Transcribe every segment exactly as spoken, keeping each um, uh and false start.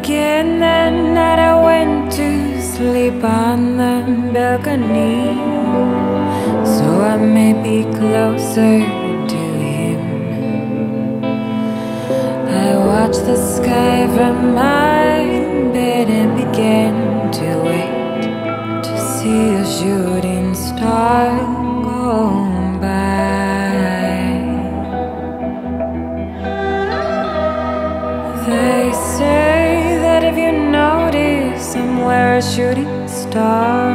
again that night I went to sleep on the balcony, so I may be closer to him. I watched the sky from my bed and began to wait to see a shooting star go by. They say that if you notice somewhere a shooting star,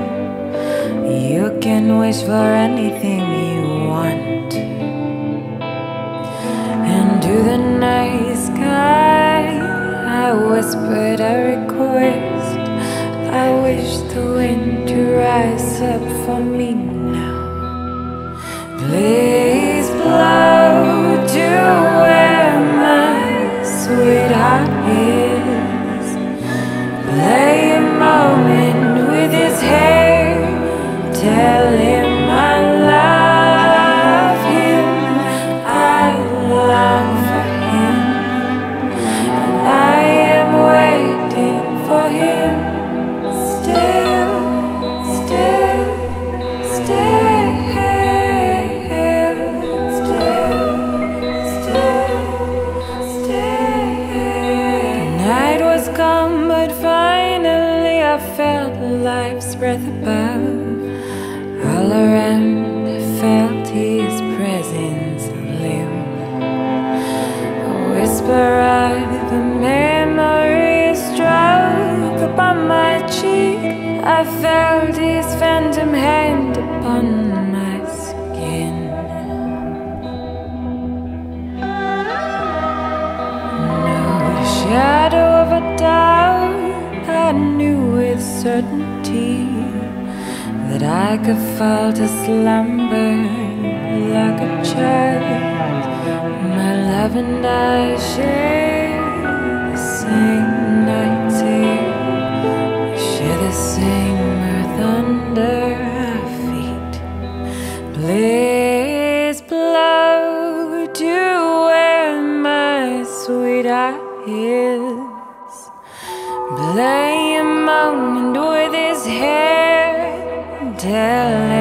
you can wish for anything you want. And to the night sky I whispered a request. I wish the wind to rise up for me now. Please blow to where my sweetheart is. Play a moment with his hair. Tell him I love him. I long for him. And I am waiting for him. Still, still, still, still, still. Night was come, but finally I felt life's breath above. All around I felt his presence live. A whisper of a memory struck upon my cheek. I felt his phantom hand upon my skin. No shadow of a doubt, I knew with certainty that I could fall to slumber like a child. My love and I share the same nights here. We share the same earth under our feet. Please blow to where my sweetheart is. Play a moment with his hair. Tell